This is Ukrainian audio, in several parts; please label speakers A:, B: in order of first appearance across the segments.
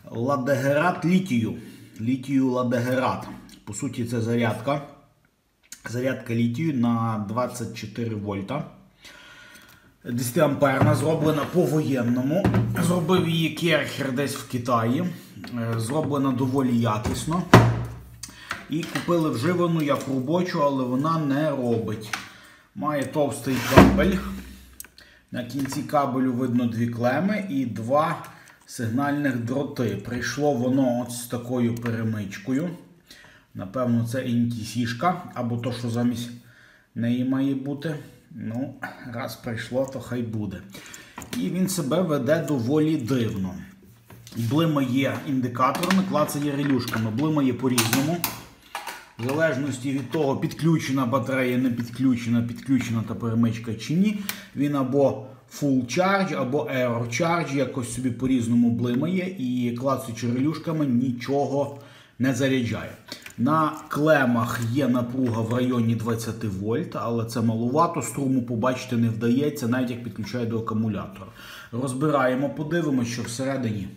A: Ладегерат літію. Літію ладегерат. По суті, це зарядка. Зарядка літію на 24 вольта. 10 амперна, зроблена по-воєнному. Зробив її Керхер десь в Китаї. Зроблена доволі якісно. І купили вживану як робочу, але вона не робить. Має товстий кабель. На кінці кабелю видно дві клеми і два сигнальних дроти. Прийшло воно от з такою перемичкою. Напевно, це NTC-шка, або то, що замість неї має бути. Ну, раз прийшло, то хай буде. І він себе веде доволі дивно. Блимає індикаторами, клацає релюшками. Блимає по-різному. В залежності від того, підключена батарея, не підключена, підключена та перемичка чи ні. Він або Full Charge, або Error Charge, якось собі по-різному блимає і клацаючи релюшками нічого не заряджає. На клемах є напруга в районі 20 вольт, але це малувато, струму побачити не вдається, навіть як підключає до акумулятора. Розбираємо, подивимося, що всередині.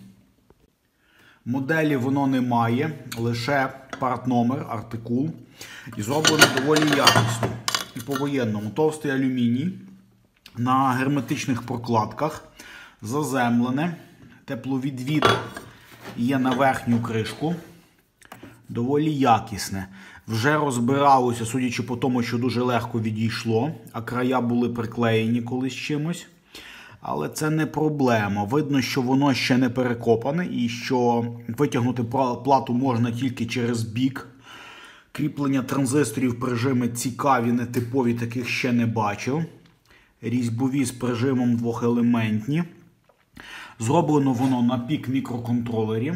A: Моделі воно не має, лише партномер, артикул. І зроблено доволі якісно. І по-воєнному. Товстий алюміній на герметичних прокладках, заземлене, тепловідвід є на верхню кришку. Доволі якісне. Вже розбиралося, судячи по тому, що дуже легко відійшло, а края були приклеєні колись чимось. Але це не проблема. Видно, що воно ще не перекопане і що витягнути плату можна тільки через бік. Кріплення транзисторів прижими цікаві, нетипові, таких ще не бачив. Різьбові з прижимом двохелементні. Зроблено воно на пік мікроконтролері.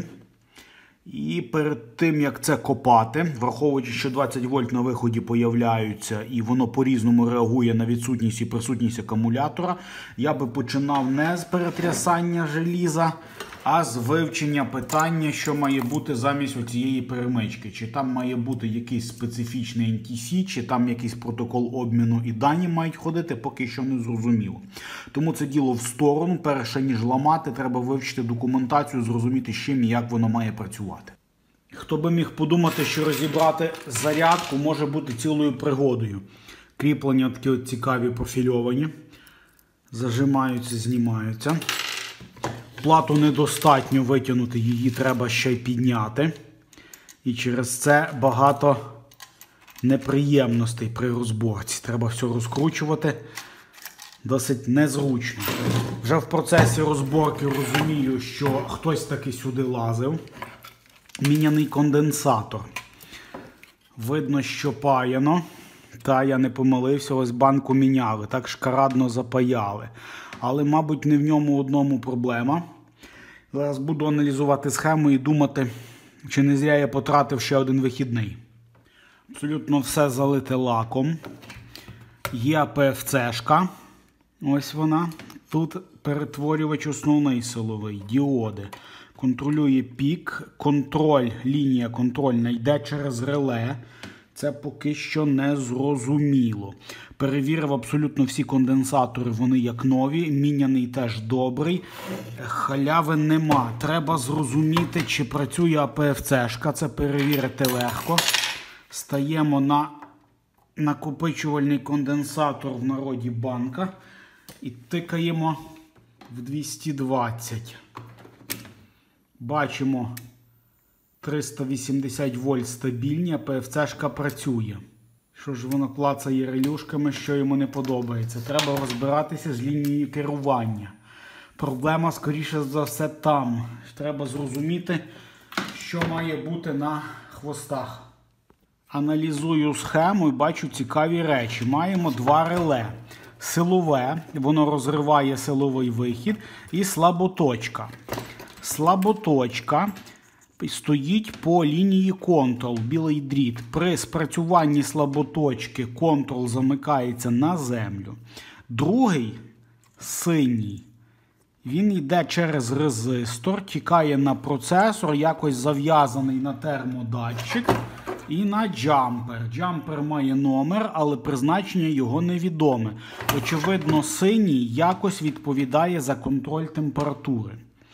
A: І перед тим, як це копати, враховуючи, що 20 вольт на виході появляються і воно по-різному реагує на відсутність і присутність акумулятора, я би починав не з перетрясання желіза, а з вивчення питання, що має бути замість оцієї перемички. Чи там має бути якийсь специфічний NTC, чи там якийсь протокол обміну і дані мають ходити, поки що не зрозуміло. Тому це діло в сторону. Перше, ніж ламати, треба вивчити документацію, зрозуміти, з чим і як воно має працювати. Хто би міг подумати, що розібрати зарядку може бути цілою пригодою. Кріплення такі от цікаві профільовані. Зажимаються, знімаються. Плату недостатньо витягнути, її треба ще й підняти. І через це багато неприємностей при розборці. Треба все розкручувати. Досить незручно. Вже в процесі розборки розумію, що хтось таки сюди лазив. Міняний конденсатор. Видно, що паяно. Та я не помилився, ось банку міняли. Так шкарадно запаяли. Але, мабуть, не в ньому одному проблема. Зараз буду аналізувати схему і думати, чи не зря я потратив ще один вихідний. Абсолютно все залите лаком. Є АПФЦ-шка. Ось вона. Тут перетворювач основний силовий, діоди. Контролює пік. Контроль, лінія контрольна йде через реле. Це поки що не зрозуміло. Перевірив абсолютно всі конденсатори, вони як нові. Міняний теж добрий. Халяви нема. Треба зрозуміти, чи працює АПФЦ-шка. Це перевірити легко. Стаємо на накопичувальний конденсатор, в народі банка. І тикаємо в 220. Бачимо 380 вольт стабільні, а АПФЦ-шка працює. Що ж воно клацає релюшками, що йому не подобається. Треба розбиратися з лінією керування. Проблема, скоріше за все, там. Треба зрозуміти, що має бути на хвостах. Аналізую схему і бачу цікаві речі. Маємо два реле. Силове, воно розриває силовий вихід, і слаботочка. Слаботочка стоїть по лінії контрол, білий дріт. При спрацюванні слаботочки контрол замикається на землю. Другий, синій, він йде через резистор, тікає на процесор, якось зав'язаний на термодатчик і на джампер. Джампер має номер, але призначення його невідоме. Очевидно, синій якось відповідає за контроль температури.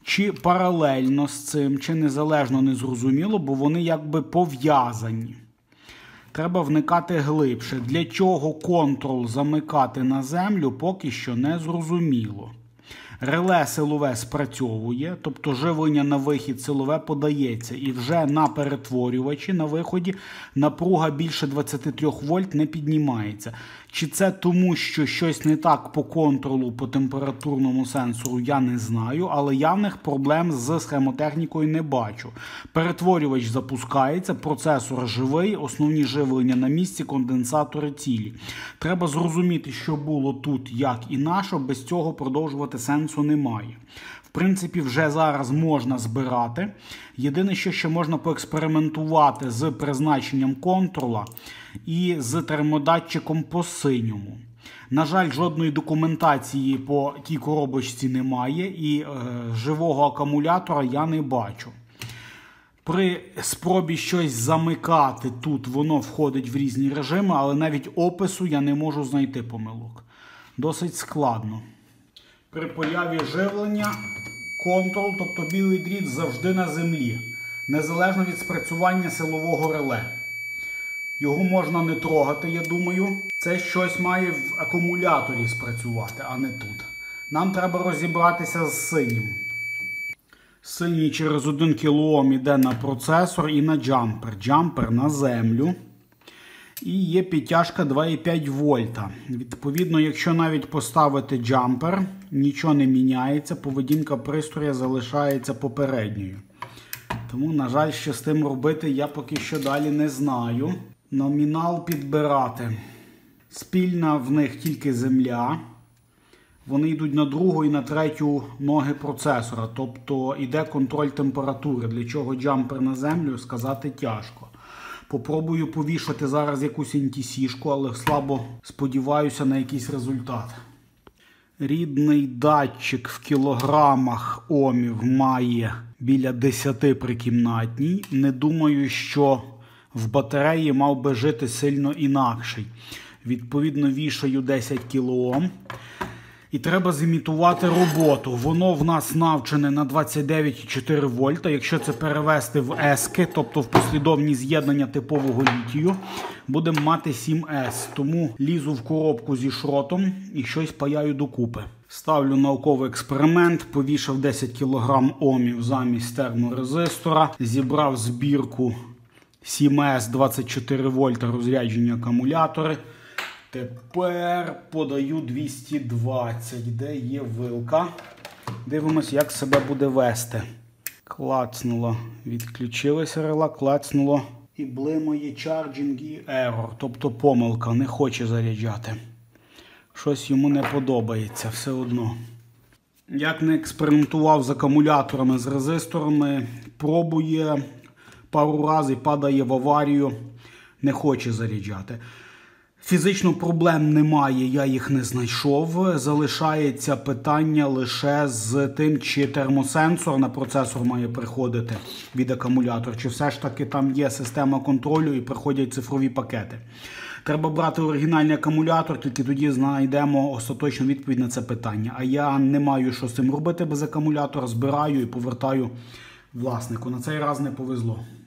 A: Чи паралельно з цим, чи незалежно, не зрозуміло, бо вони якби пов'язані. Треба вникати глибше. Для чого контрол замикати на землю, поки що не зрозуміло. Реле силове спрацьовує, тобто живлення на вихід силове подається. І вже на перетворювачі на виході напруга більше 23 вольт не піднімається. Чи це тому, що щось не так по контролу, по температурному сенсору, я не знаю, але явних проблем з схемотехнікою не бачу. Перетворювач запускається, процесор живий, основні живлення на місці, конденсатори цілі. Треба зрозуміти, що було тут, як і на що, без цього продовжувати сенсу немає. В принципі, вже зараз можна збирати. Єдине, що ще можна поекспериментувати з призначенням контрола і з термодатчиком по синьому. На жаль, жодної документації по тій коробочці немає і живого акумулятора я не бачу. При спробі щось замикати тут воно входить в різні режими, але навіть опису я не можу знайти помилок. Досить складно. При появі живлення контрол, тобто білий дріт, завжди на землі, незалежно від спрацювання силового реле. Його можна не трогати, я думаю. Це щось має в акумуляторі спрацювати, а не тут. Нам треба розібратися з синім. Синій через 1 кОм йде на процесор і на джампер. Джампер на землю. І є підтяжка 2,5 вольта. Відповідно, якщо навіть поставити джампер, нічого не міняється, поведінка пристрою залишається попередньою. Тому, на жаль, що з тим робити я поки що далі не знаю. Номінал підбирати. Спільна в них тільки земля. Вони йдуть на другу і на третю ноги процесора. Тобто йде контроль температури. Для чого джампер на землю, сказати тяжко. Попробую повішати зараз якусь NTC-шку, але слабо сподіваюся на якийсь результат. Рідний датчик в кілограмах омів має біля 10 при кімнатній. Не думаю, що в батареї мав би жити сильно інакший. Відповідно, вішаю 10 кОм. І треба зімітувати роботу. Воно в нас навчене на 29,4 вольта. Якщо це перевести в ески, тобто в послідовні з'єднання типового літію, будемо мати 7С. Тому лізу в коробку зі шротом і щось паяю докупи. Ставлю науковий експеримент, повішав 10 кг омів замість терморезистора, зібрав збірку 7С 24 вольта розрядження акумулятори. Тепер подаю 220, де є вилка. Дивимось, як себе буде вести. Клацнуло, відключилося реле, клацнуло і блимає charging і error, тобто помилка, не хоче заряджати. Щось йому не подобається все одно. Як не експериментував з акумуляторами, з резисторами, пробує пару разів, падає в аварію, не хоче заряджати. Фізично проблем немає, я їх не знайшов. Залишається питання лише з тим, чи термосенсор на процесор має приходити від акумулятора, чи все ж таки там є система контролю і приходять цифрові пакети. Треба брати оригінальний акумулятор, тільки тоді знайдемо остаточну відповідь на це питання. А я не маю що з цим робити без акумулятора, збираю і повертаю власнику. На цей раз не повезло.